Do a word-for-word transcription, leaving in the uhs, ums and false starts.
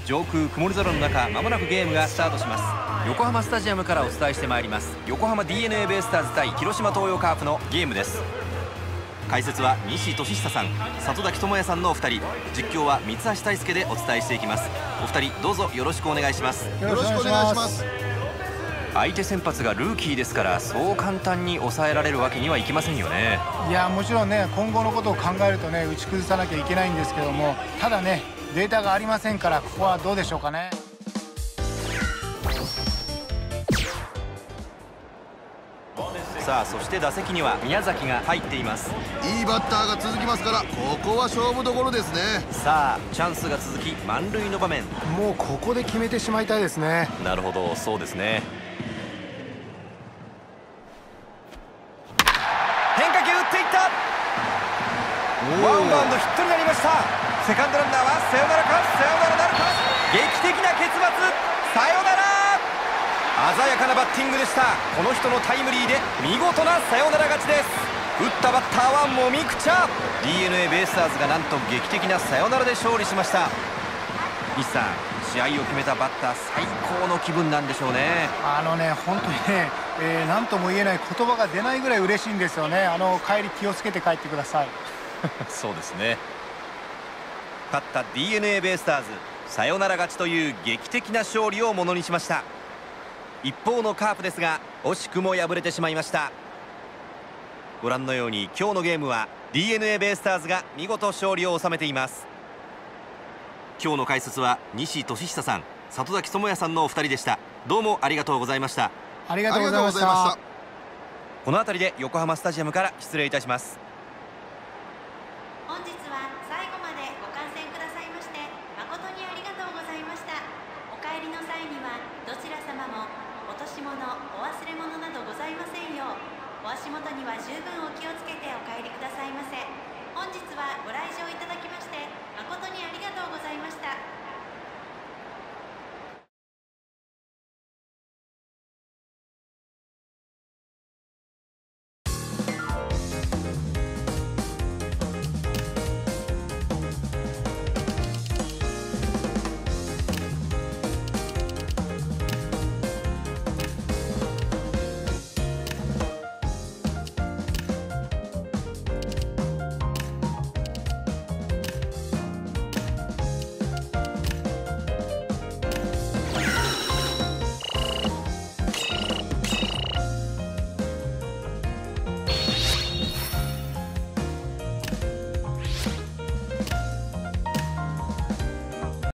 上空曇り空の中、まもなくゲームがスタートします。横浜スタジアムからお伝えしてまいります。横浜 ディーエヌエー ベイスターズ対広島東洋カープのゲームです。解説は西俊久さん、里崎智也さんのお二人、実況は三橋大輔でお伝えしていきます。お二人どうぞよろしくお願いします。 よろしくお願いします。 相手先発がルーキーですから、そう簡単に抑えられるわけにはいきませんよね。 いや、もちろんね、今後のことを考えるとね、打ち崩さなきゃいけないんですけども、ただね、データがありませんから、ここはどうでしょうかね。 さあ、そして打席には宮崎が入っています。 いいバッターが続きますから、ここは勝負どころですね。 さあ、チャンスが続き満塁の場面。 もうここで決めてしまいたいですね。 なるほど、そうですね。変化球打っていった。ワンバウンドヒットになりました。セカンドランナーはサヨナラか、サヨナラなるか。劇的な結末、サヨナラ。鮮やかなバッティングでした。この人のタイムリーで見事なサヨナラ勝ちです。打ったバッターはもみくちゃ。 ディーエヌエー ベイスターズがなんと劇的なサヨナラで勝利しました。西さん、試合を決めたバッター、最高の気分なんでしょうね。 あのね、本当にね、えー、何とも言えない言葉が出ないぐらい嬉しいんですよね。あの帰り気をつけて帰ってください。 そうですね。勝った ディーエヌエー ベイスターズ、サヨナラ勝ちという劇的な勝利をものにしました。一方のカープですが、惜しくも敗れてしまいました。ご覧のように今日のゲームは ディーエヌエー ベイスターズが見事勝利を収めています。今日の解説は西俊久さん、里崎智也さんのお二人でした。どうもありがとうございました。 ありがとうございました。 この辺りで横浜スタジアムから失礼いたします。 本日は最後までご観戦くださいまして誠にありがとうございました。お帰りの際にはどちら様も落とし物、お忘れ物などございませんよう、お足元には十分お気をつけてお帰りくださいませ。本日はご来場いただきまして誠にありがとうございました。